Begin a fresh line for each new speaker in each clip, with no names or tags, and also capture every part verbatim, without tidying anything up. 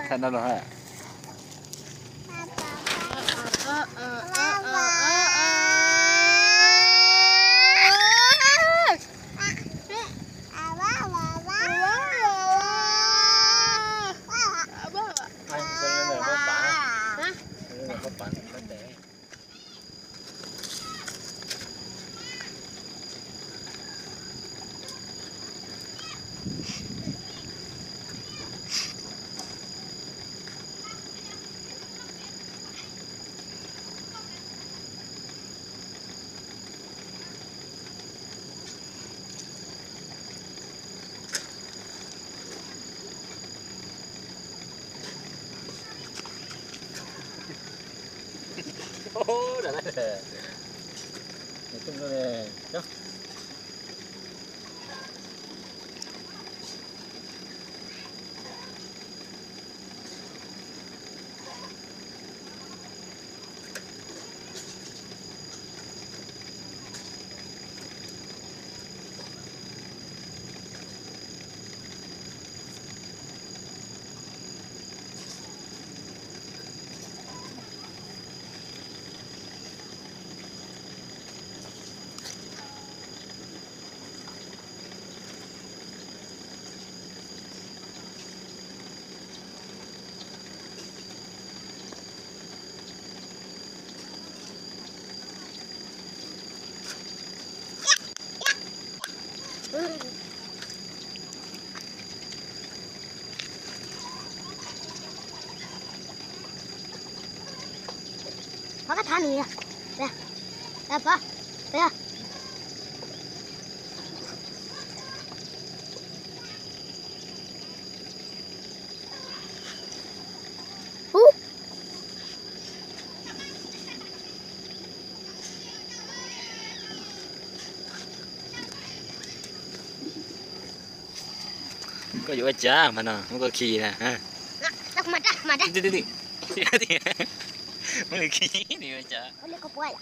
看到了哈。Oh, dah ada. Itu boleh. Jom.
Có cái thả mì nè. Nè. Nè ba. Nè. Hú.
Có vụ chả mà nè, không có khi nè ha.
Đặt mặt ra, mặt ra.
Đi đi đi. Đi. Mới khi đi vậy chả.
Có lấy cốc quay à?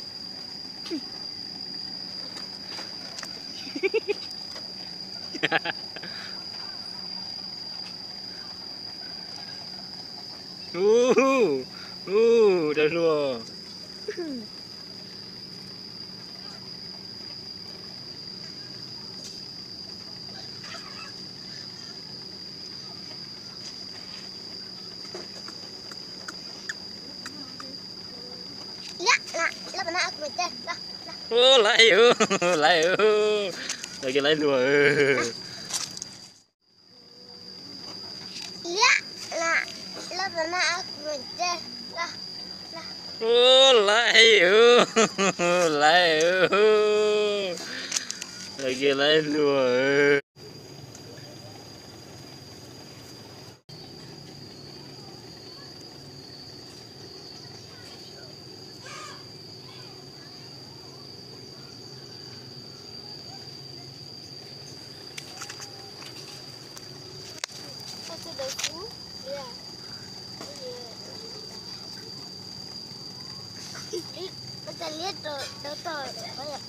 Uh, uh, dah luar. Oh, lại ừ, lại ừ, lại cái lại lùa. Oh, lại ừ, lại ừ, lại cái lại lùa.
Kita lihat tuh, tuh, tuh, kayak.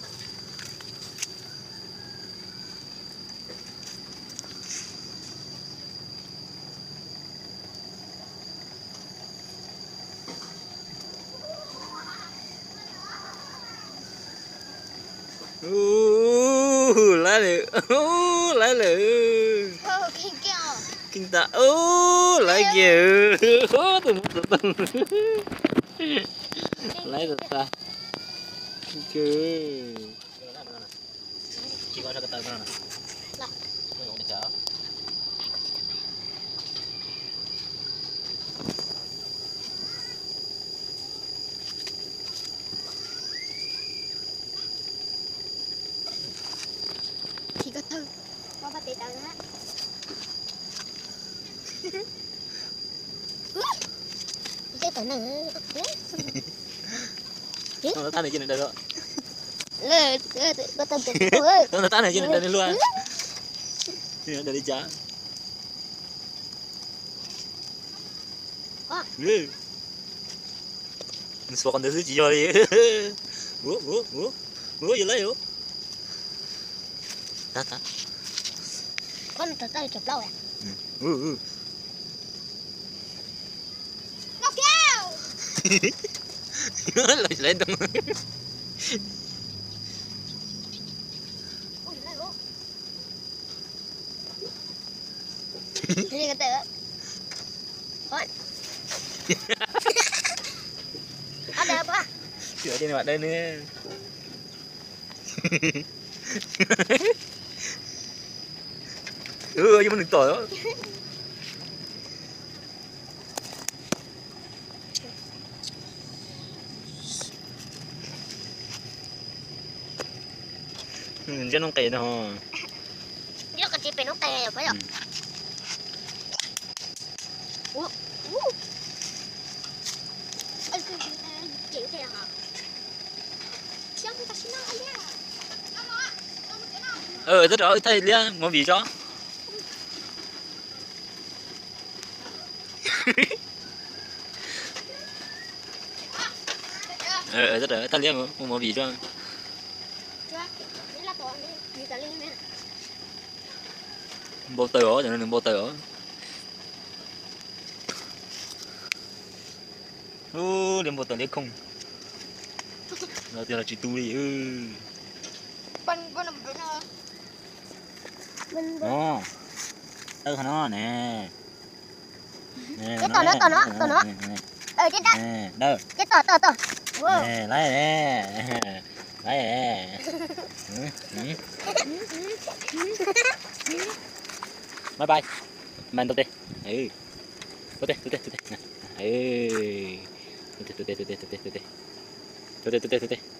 Uh, lại uh, lại lử.
Oh, kinh keo.
Kinh ta, uh, lại kìa. Oh, từng từng lấy được ta. Chưa. Chỉ có cái tay mana?
Lah.
Đây không bisa.
Chỉ có thư. Có bắt tay ha. Cái tao nè.
Nó tan ở trên này rồi.
Lê, có tên tên ơi.
Nó tan ở trên này luôn. Ini dari Jah.
Ah.
Ni. Ni suara dari Jah ni. Wo, wo, wo. Wo, vậy lấy hả? Ta ta.
Con tao tao chụp lâu à?
Ừ, ừ. Lại lên tung.
Ui, này bố. Đi cái tệ. Thôi. Ở đây ba.
Sửa trên mặt đây nữa. Ừ, nhưng mà đừng tỏi đó. Ừ, chứ không kể đâu.
Nó cái chip nó tè phải không? Ủa. Ủa. Ê, chị tè hả? Chứ không ta xin nói nha.
Ờ, rất rõ, thấy liền, một vì cho. Ờ, rất rõ, thấy liền, một, một vì cho. Bộ tờ ó, cho nên bộ tờ ó. Ừ, đến bộ tờ đấy không. Đầu tiên là chị tu đi, ừ.
Bên bên bên nào? Bên bên.
Nó. Tơ nó nè. Nè,
Cái tờ nó, tờ nó, tờ nó. Ờ, cái đó.
Nè, đâu.
Cái tờ, tờ, tờ. Wow.
Nè, lấy nè. Lấy nè. Ừ, ừ. Bye bye. Mình tôi đi. Ừ. Tôi đi, tôi đi, tôi đi. Ừ. Tôi đi, tôi đi, tôi đi, tôi đi, tôi đi. Tôi đi, tôi đi, tôi đi.